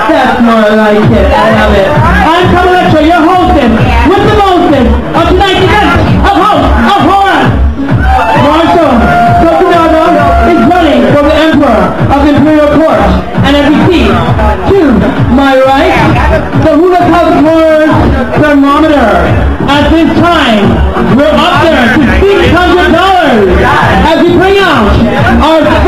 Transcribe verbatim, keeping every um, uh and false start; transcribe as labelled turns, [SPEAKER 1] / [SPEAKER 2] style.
[SPEAKER 1] That's more like it. I love it. I'm Carmen Electra, your hostess, with the mostest of tonight's event of host of horror. Marshall Tokunaga is running for the Emperor of Imperial Court, and as we see, to my right, the Hula House of Horrors thermometer. At this time, we're up there to six hundred dollars as we bring out our